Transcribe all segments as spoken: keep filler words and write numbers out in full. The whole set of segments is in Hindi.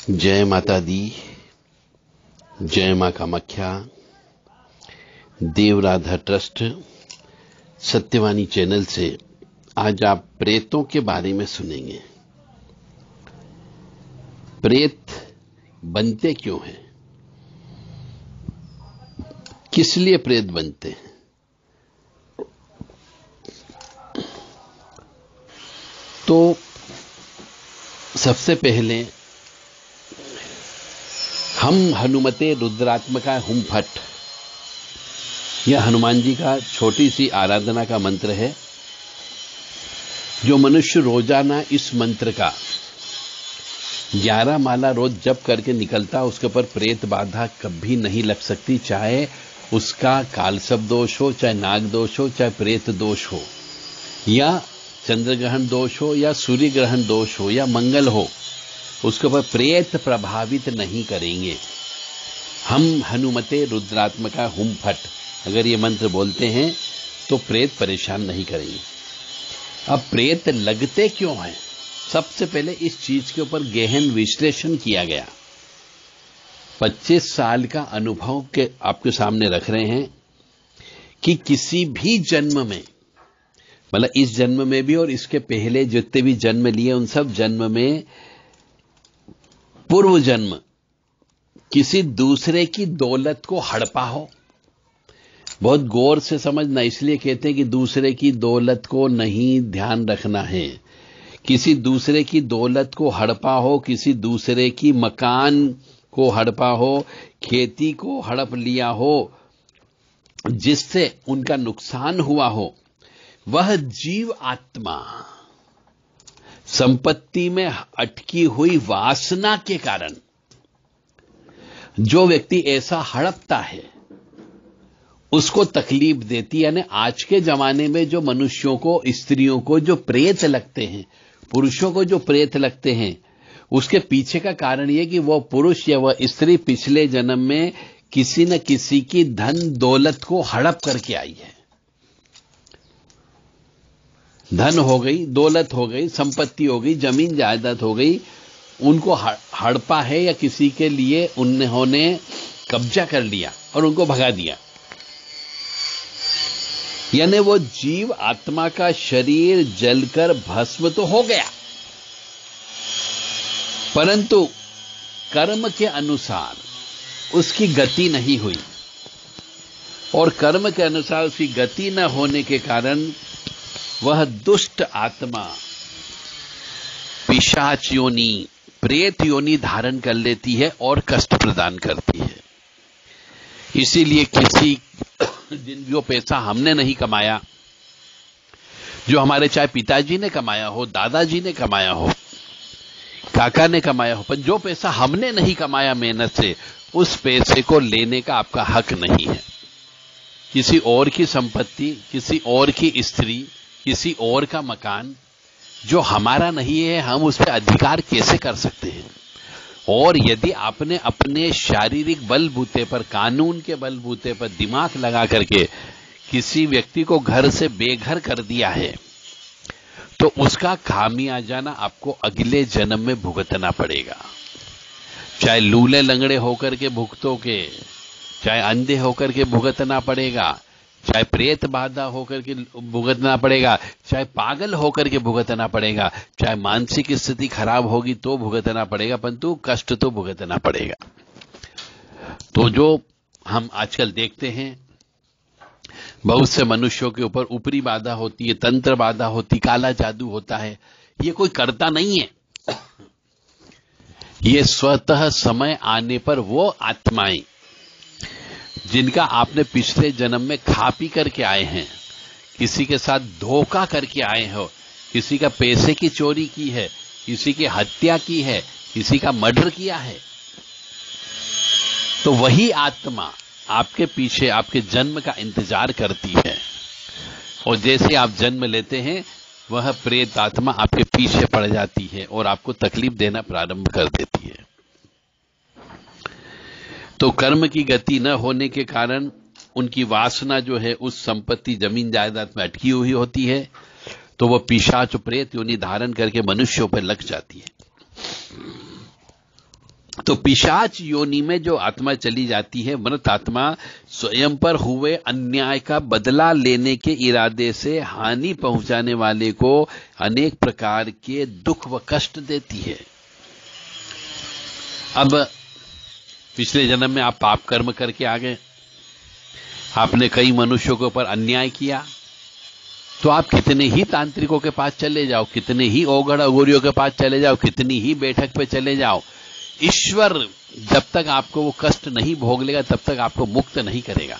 जय माता दी, जय मां कामाख्या। देवराधा ट्रस्ट सत्यवाणी चैनल से आज आप प्रेतों के बारे में सुनेंगे। प्रेत बनते क्यों हैं, किस लिए प्रेत बनते हैं। तो सबसे पहले हम हनुमते रुद्रात्मका हुम फट, यह हनुमान जी का छोटी सी आराधना का मंत्र है। जो मनुष्य रोजाना इस मंत्र का ग्यारह माला रोज जप करके निकलता, उसके ऊपर प्रेत बाधा कभी नहीं लग सकती, चाहे उसका कालसर्प दोष हो, चाहे नाग दोष हो, चाहे प्रेत दोष हो, या चंद्र ग्रहण दोष हो, या सूर्य ग्रहण दोष हो, या मंगल हो, उसके ऊपर प्रेत प्रभावित नहीं करेंगे। हम हनुमते रुद्रात्मका हुम फट अगर ये मंत्र बोलते हैं तो प्रेत परेशान नहीं करेंगे। अब प्रेत लगते क्यों हैं, सबसे पहले इस चीज के ऊपर गहन विश्लेषण किया गया। पच्चीस साल का अनुभव के आपके सामने रख रहे हैं कि किसी भी जन्म में, मतलब इस जन्म में भी और इसके पहले जितने भी जन्म लिए उन सब जन्म में, पूर्व जन्म किसी दूसरे की दौलत को हड़पा हो। बहुत गौर से समझना, इसलिए कहते हैं कि दूसरे की दौलत को नहीं ध्यान रखना है। किसी दूसरे की दौलत को हड़पा हो, किसी दूसरे की मकान को हड़पा हो, खेती को हड़प लिया हो, जिससे उनका नुकसान हुआ हो, वह जीव आत्मा संपत्ति में अटकी हुई वासना के कारण जो व्यक्ति ऐसा हड़पता है उसको तकलीफ देती। यानी आज के जमाने में जो मनुष्यों को, स्त्रियों को जो प्रेत लगते हैं, पुरुषों को जो प्रेत लगते हैं, उसके पीछे का कारण यह कि वह पुरुष या वह स्त्री पिछले जन्म में किसी न किसी की धन दौलत को हड़प करके आई है। धन हो गई, दौलत हो गई, संपत्ति हो गई, जमीन जायदाद हो गई, उनको हड़पा है, या किसी के लिए उन्होंने कब्जा कर लिया और उनको भगा दिया। यानी वो जीव आत्मा का शरीर जलकर भस्म तो हो गया, परंतु कर्म के अनुसार उसकी गति नहीं हुई, और कर्म के अनुसार उसकी गति न होने के कारण वह दुष्ट आत्मा पिशाच योनि, प्रेत योनि धारण कर लेती है और कष्ट प्रदान करती है। इसीलिए किसी दिन जो पैसा हमने नहीं कमाया, जो हमारे चाहे पिताजी ने कमाया हो, दादाजी ने कमाया हो, काका ने कमाया हो, पर जो पैसा हमने नहीं कमाया मेहनत से, उस पैसे को लेने का आपका हक नहीं है। किसी और की संपत्ति, किसी और की स्त्री, किसी और का मकान जो हमारा नहीं है, हम उस पर अधिकार कैसे कर सकते हैं। और यदि आपने अपने शारीरिक बलबूते पर, कानून के बलबूते पर दिमाग लगा करके किसी व्यक्ति को घर से बेघर कर दिया है, तो उसका खामियाजाना आपको अगले जन्म में भुगतना पड़ेगा। चाहे लूले लंगड़े होकर के भुगतोगे, चाहे अंधे होकर के भुगतना पड़ेगा, चाहे प्रेत बाधा होकर के भुगतना पड़ेगा, चाहे पागल होकर के भुगतना पड़ेगा, चाहे मानसिक स्थिति खराब होगी तो भुगतना पड़ेगा, परंतु कष्ट तो भुगतना पड़ेगा। तो जो हम आजकल देखते हैं, बहुत से मनुष्यों के ऊपर ऊपरी बाधा होती है, तंत्र बाधा होती, काला जादू होता है, ये कोई करता नहीं है। ये स्वतः समय आने पर वो आत्माएं जिनका आपने पिछले जन्म में खा पी करके आए हैं, किसी के साथ धोखा करके आए हो, किसी का पैसे की चोरी की है, किसी की हत्या की है, किसी का मर्डर किया है, तो वही आत्मा आपके पीछे आपके जन्म का इंतजार करती है। और जैसे आप जन्म लेते हैं, वह प्रेत आत्मा आपके पीछे पड़ जाती है और आपको तकलीफ देना प्रारंभ कर देती है। तो कर्म की गति न होने के कारण उनकी वासना जो है उस संपत्ति, जमीन जायदाद में अटकी हुई होती है, तो वह पिशाच प्रेत योनि धारण करके मनुष्यों पर लग जाती है। तो पिशाच योनि में जो आत्मा चली जाती है, मृत आत्मा स्वयं पर हुए अन्याय का बदला लेने के इरादे से हानि पहुंचाने वाले को अनेक प्रकार के दुख व कष्ट देती है। अब पिछले जन्म में आप पाप कर्म करके आ गए, आपने कई मनुष्यों के ऊपर अन्याय किया, तो आप कितने ही तांत्रिकों के पास चले जाओ, कितने ही ओगड़ अगोरियों के पास चले जाओ, कितनी ही बैठक पे चले जाओ, ईश्वर जब तक आपको वो कष्ट नहीं भोग लेगा तब तक आपको मुक्त नहीं करेगा।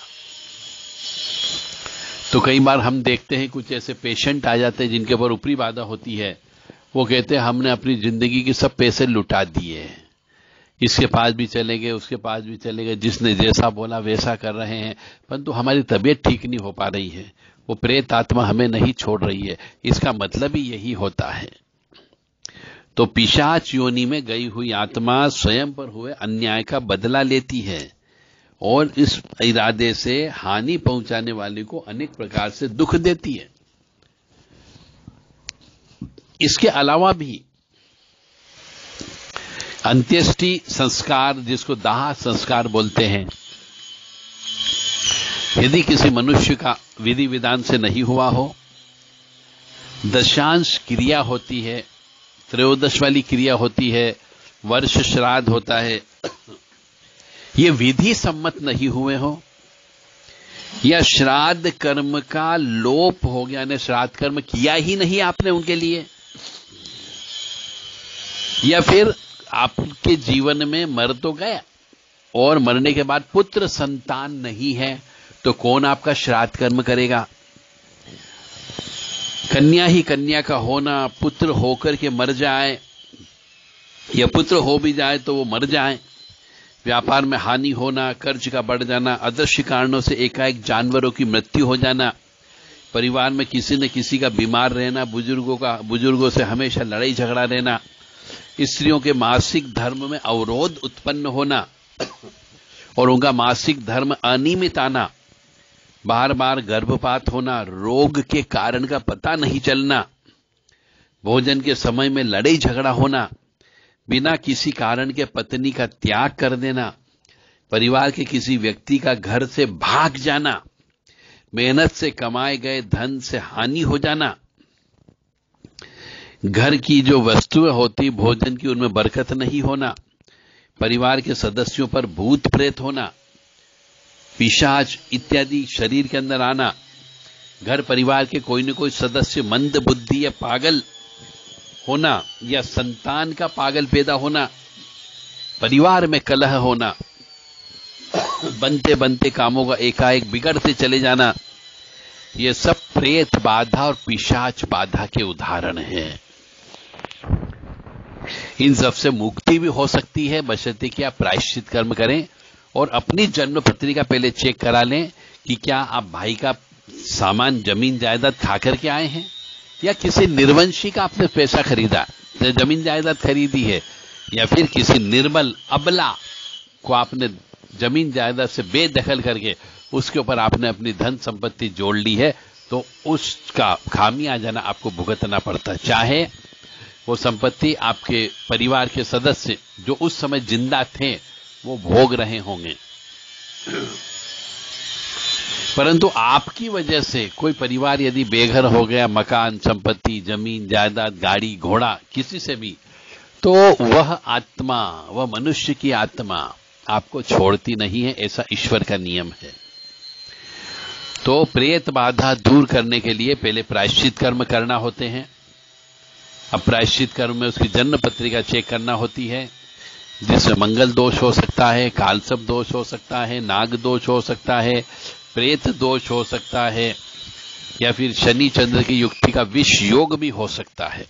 तो कई बार हम देखते हैं कुछ ऐसे पेशेंट आ जाते हैं जिनके ऊपर ऊपरी बाधा होती है, वो कहते हैं हमने अपनी जिंदगी के सब पैसे लुटा दिए, इसके पास भी चले गए, उसके पास भी चले गए, जिसने जैसा बोला वैसा कर रहे हैं, परंतु हमारी तबीयत ठीक नहीं हो पा रही है, वो प्रेत आत्मा हमें नहीं छोड़ रही है। इसका मतलब ही यही होता है। तो पिशाच योनि में गई हुई आत्मा स्वयं पर हुए अन्याय का बदला लेती है और इस इरादे से हानि पहुंचाने वाले को अनेक प्रकार से दुख देती है। इसके अलावा भी अंत्येष्टि संस्कार, जिसको दाह संस्कार बोलते हैं, यदि किसी मनुष्य का विधि विधान से नहीं हुआ हो, दशांश क्रिया होती है, त्रयोदश वाली क्रिया होती है, वर्ष श्राद्ध होता है, ये विधि सम्मत नहीं हुए हो, या श्राद्ध कर्म का लोप हो गया, ने श्राद्ध कर्म किया ही नहीं आपने उनके लिए, या फिर आपके जीवन में मर तो गया और मरने के बाद पुत्र संतान नहीं है, तो कौन आपका श्राद्ध कर्म करेगा? कन्या ही कन्या का होना, पुत्र होकर के मर जाए या पुत्र हो भी जाए तो वो मर जाए, व्यापार में हानि होना, कर्ज का बढ़ जाना, अदृश्य कारणों से एकाएक जानवरों की मृत्यु हो जाना, परिवार में किसी न किसी का बीमार रहना, बुजुर्गों का बुजुर्गों से हमेशा लड़ाई झगड़ा रहना, स्त्रियों के मासिक धर्म में अवरोध उत्पन्न होना और उनका मासिक धर्म अनियमित आना, बार बार गर्भपात होना, रोग के कारण का पता नहीं चलना, भोजन के समय में लड़ाई झगड़ा होना, बिना किसी कारण के पत्नी का त्याग कर देना, परिवार के किसी व्यक्ति का घर से भाग जाना, मेहनत से कमाए गए धन से हानि हो जाना, घर की जो वस्तुएं होती भोजन की उनमें बरकत नहीं होना, परिवार के सदस्यों पर भूत प्रेत होना, पिशाच इत्यादि शरीर के अंदर आना, घर परिवार के कोई न कोई सदस्य मंद बुद्धि या पागल होना, या संतान का पागल पैदा होना, परिवार में कलह होना, बनते बनते कामों का एकाएक बिगड़ते चले जाना, ये सब प्रेत बाधा और पिशाच बाधा के उदाहरण हैं। इन सब से मुक्ति भी हो सकती है बशर्ते कि आप प्रायश्चित कर्म करें और अपनी जन्म पत्रिका पहले चेक करा लें कि क्या आप भाई का सामान जमीन जायदाद खा करके आए हैं या किसी निर्वंशी का आपने पैसा खरीदा, तो जमीन जायदाद खरीदी है, या फिर किसी निर्बल अबला को आपने जमीन जायदाद से बेदखल करके उसके ऊपर आपने अपनी धन संपत्ति जोड़ ली है, तो उसका खामियाजा आपको भुगतना पड़ता, चाहे वो संपत्ति आपके परिवार के सदस्य जो उस समय जिंदा थे वो भोग रहे होंगे, परंतु आपकी वजह से कोई परिवार यदि बेघर हो गया, मकान संपत्ति जमीन जायदाद गाड़ी घोड़ा किसी से भी, तो वह आत्मा, वह मनुष्य की आत्मा आपको छोड़ती नहीं है, ऐसा ईश्वर का नियम है। तो प्रेत बाधा दूर करने के लिए पहले प्रायश्चित कर्म करना होते हैं। अब प्रायश्चित कर्म में उसकी जन्म पत्रिका चेक करना होती है, जिसमें मंगल दोष हो सकता है, कालसर्प दोष हो सकता है, नाग दोष हो सकता है, प्रेत दोष हो सकता है, या फिर शनि चंद्र की युक्ति का विष योग भी हो सकता है,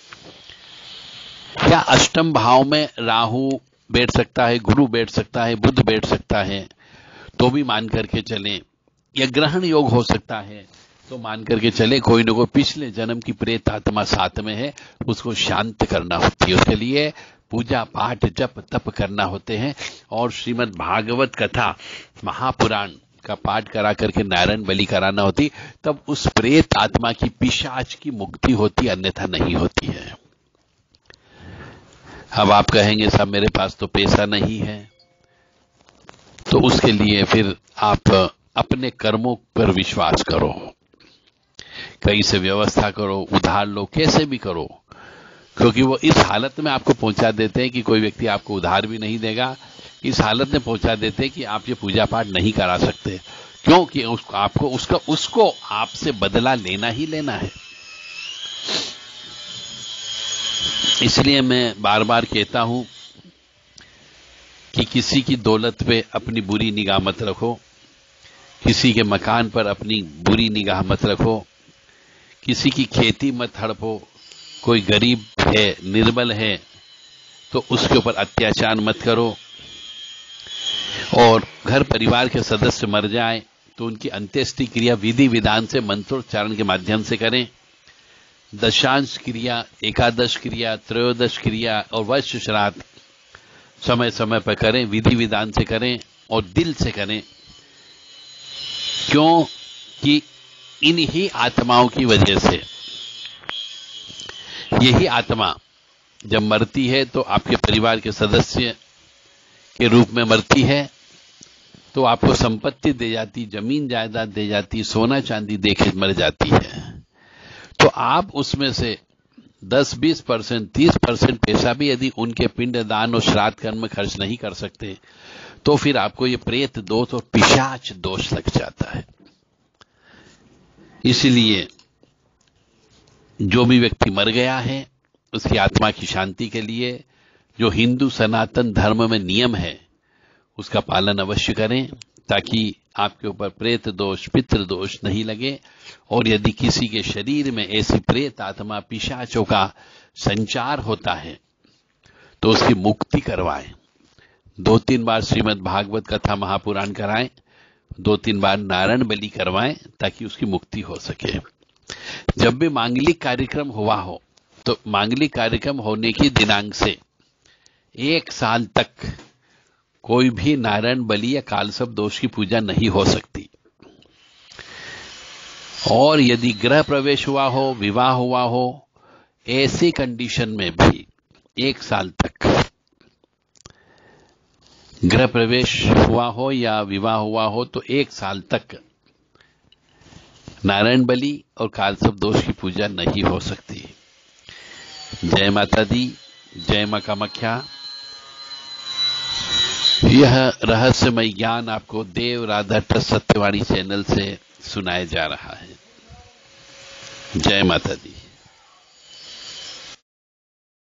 या अष्टम भाव में राहु बैठ सकता है, गुरु बैठ सकता है, बुध बैठ सकता है, तो भी मान करके चलें, या ग्रहण योग हो सकता है तो मान करके चले कोई न कोई पिछले जन्म की प्रेत आत्मा साथ में है, उसको शांत करना होती है। उसके लिए पूजा पाठ जप तप करना होते हैं और श्रीमद् भागवत कथा महापुराण का पाठ करा करके नारायण बलि कराना होती, तब उस प्रेत आत्मा की पिशाच की मुक्ति होती, अन्यथा नहीं होती है। अब आप कहेंगे साहब मेरे पास तो पैसा नहीं है, तो उसके लिए फिर आप अपने कर्मों पर विश्वास करो, कहीं से व्यवस्था करो, उधार लो, कैसे भी करो, क्योंकि वो इस हालत में आपको पहुंचा देते हैं कि कोई व्यक्ति आपको उधार भी नहीं देगा, इस हालत में पहुंचा देते हैं कि आप ये पूजा पाठ नहीं करा सकते, क्योंकि उसको आपको उसका उसको आपसे बदला लेना ही लेना है। इसलिए मैं बार बार कहता हूं कि किसी की दौलत पे अपनी बुरी निगाह मत रखो, किसी के मकान पर अपनी बुरी निगाह मत रखो, किसी की खेती मत हड़पो, कोई गरीब है, निर्बल है, तो उसके ऊपर अत्याचार मत करो, और घर परिवार के सदस्य मर जाएं तो उनकी अंत्येष्टि क्रिया विधि विधान से मंत्रोच्चारण के माध्यम से करें। दशांश क्रिया, एकादश क्रिया, त्रयोदश क्रिया और वर्ष श्राद्ध समय समय पर करें, विधि विधान से करें और दिल से करें, क्यों कि इन्हीं आत्माओं की वजह से, यही आत्मा जब मरती है तो आपके परिवार के सदस्य के रूप में मरती है, तो आपको संपत्ति दे जाती, जमीन जायदाद दे जाती, सोना चांदी देके मर जाती है। तो आप उसमें से दस बीस परसेंट तीस परसेंट पैसा भी यदि उनके पिंड दान और श्राद्ध कर्म में खर्च नहीं कर सकते, तो फिर आपको ये प्रेत दोष और पिशाच दोष लग जाता है। इसलिए जो भी व्यक्ति मर गया है उसकी आत्मा की शांति के लिए जो हिंदू सनातन धर्म में नियम है उसका पालन अवश्य करें, ताकि आपके ऊपर प्रेत दोष, पितृ दोष नहीं लगे। और यदि किसी के शरीर में ऐसी प्रेत आत्मा, पिशाचों का संचार होता है तो उसकी मुक्ति करवाएं। दो तीन बार श्रीमद् भागवत कथा महापुराण कराएं, दो तीन बार नारायण बलि करवाएं, ताकि उसकी मुक्ति हो सके। जब भी मांगलिक कार्यक्रम हुआ हो तो मांगलिक कार्यक्रम होने की दिनांक से एक साल तक कोई भी नारायण बलि या कालसर्प दोष की पूजा नहीं हो सकती। और यदि गृह प्रवेश हुआ हो, विवाह हुआ हो, ऐसी कंडीशन में भी एक साल तक, गृह प्रवेश हुआ हो या विवाह हुआ हो तो एक साल तक नारायण बलि और कालसर्प दोष की पूजा नहीं हो सकती। जय माता दी, जय मां कामाख्या। यह रहस्यमय ज्ञान आपको देव राधा ट्रस्ट सत्यवाणी चैनल से सुनाया जा रहा है। जय माता दी।